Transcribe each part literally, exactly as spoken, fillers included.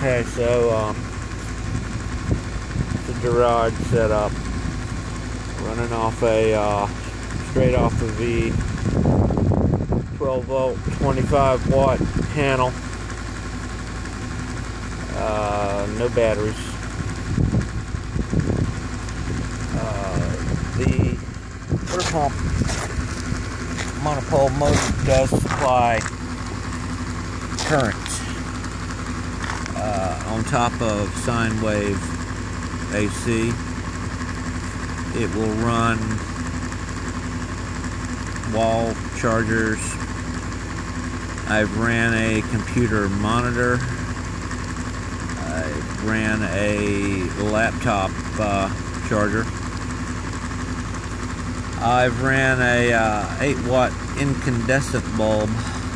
Okay, so um, the Gerard setup, running off a uh, straight off the V, twelve volt, twenty-five watt panel, uh, no batteries. Uh, the water pump monopole motor does supply current uh, on top of sine wave A C. It will run wall chargers. I've ran a computer monitor. I ran a laptop uh, charger. I've ran a uh, eight watt incandescent bulb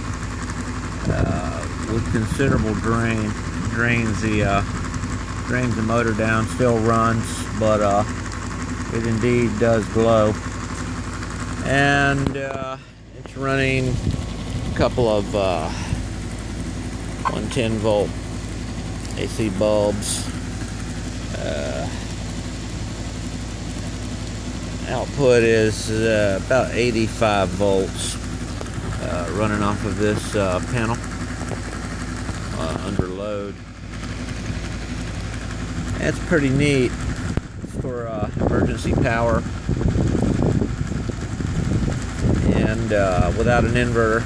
uh, with considerable drain. Drains the uh, drains the motor down. Still runs, but uh, it indeed does glow. And uh, it's running a couple of uh, one ten volt A C bulbs. Uh, output is uh, about eighty-five volts, uh, running off of this uh, panel uh, under load. That's pretty neat for uh, emergency power, and uh, without an inverter.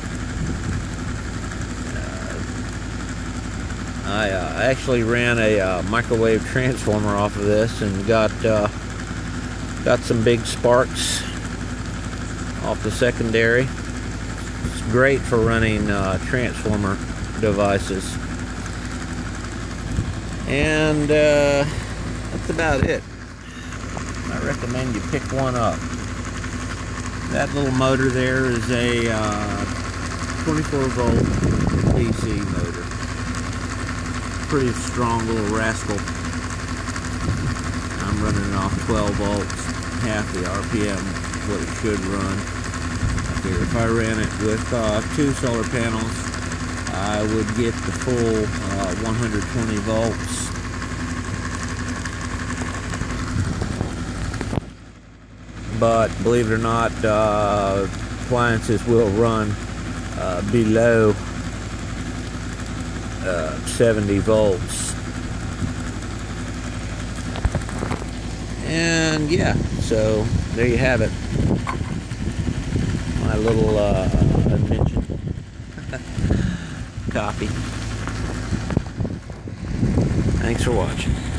uh, I uh, actually ran a uh, microwave transformer off of this and got uh, got some big sparks off the secondary. It's great for running uh, transformer devices. And uh, that's about it. I recommend you pick one up. That little motor there is a uh, twenty-four volt D C motor. Pretty strong little rascal. I'm running it off twelve volts, half the R P M, what it should run. I figure if I ran it with uh, two solar panels, I would get the full uh, one hundred twenty volts. But believe it or not, uh, appliances will run uh, below uh, seventy volts. And yeah, so there you have it. My little uh, invention. Copy. Thanks for watching.